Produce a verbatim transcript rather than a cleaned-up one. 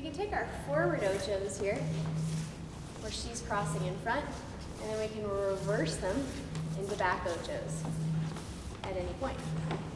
can take our forward Ochos here, where she's crossing in front, and then we can reverse them into back Ochos at any point.